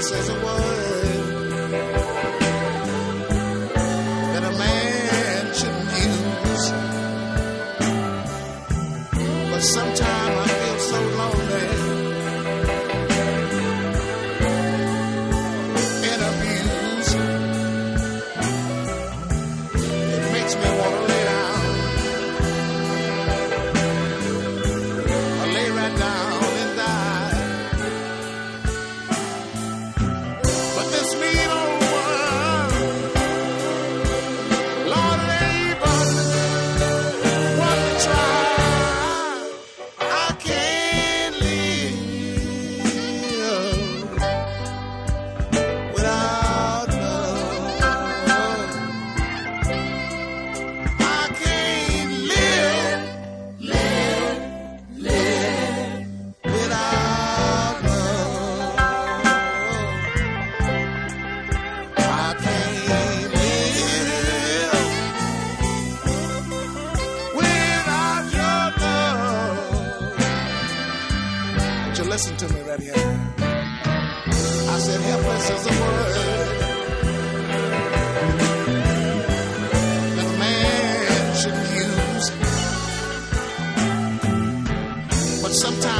helpless as a word that a man shouldn't use. But sometimes I feel so lonely and abused. It makes me want to lay down. I lay right down and die. But this mean old world, Lord, it ain't but one to try. I can't live without love. I can't live without love. I can't live without your love. Would you listen to me right here? I said helpless is a word that a man should use. But sometimes